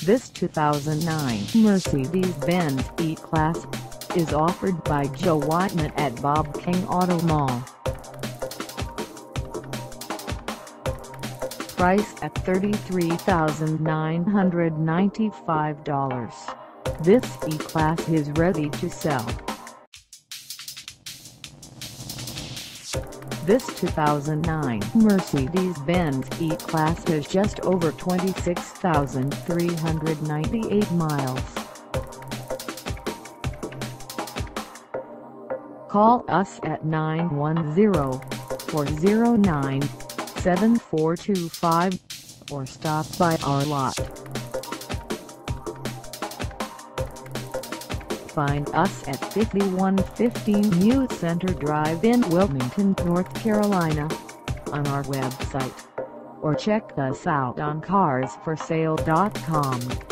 This 2009 Mercedes-Benz E-Class is offered by Joe Wightman at Bob King Auto Mall. Price at $33,995. This E-Class is ready to sell. This 2009 Mercedes-Benz E-Class has just over 26,398 miles. Call us at 910-409-7425 or stop by our lot. Find us at 5115 Youth Center Drive in Wilmington, North Carolina, on our website, or check us out on carsforsale.com.